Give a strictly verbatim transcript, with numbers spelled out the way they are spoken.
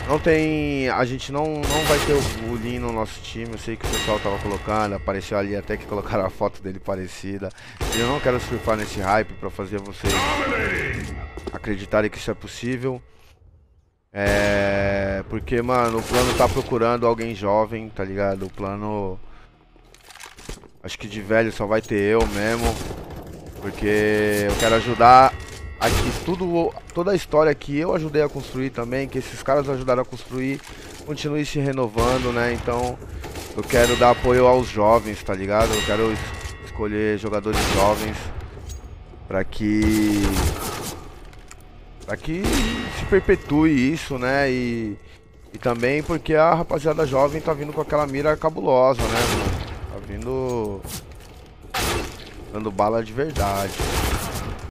Não tem. A gente não, não vai ter o, o Lin no nosso time. Eu sei que o pessoal tava colocando, apareceu ali até que colocaram a foto dele parecida. Eu não quero surfar nesse hype pra fazer vocês acreditarem que isso é possível. É. Porque, mano, o plano tá procurando alguém jovem, tá ligado? O plano. Acho que de velho só vai ter eu mesmo. Porque eu quero ajudar aqui tudo, toda a história que eu ajudei a construir também, que esses caras ajudaram a construir, continue se renovando, né? Então eu quero dar apoio aos jovens, tá ligado? Eu quero es escolher jogadores jovens para que para que se perpetue isso, né? E, e também porque a rapaziada jovem tá vindo com aquela mira cabulosa, né, mano? Tá vindo dando bala de verdade.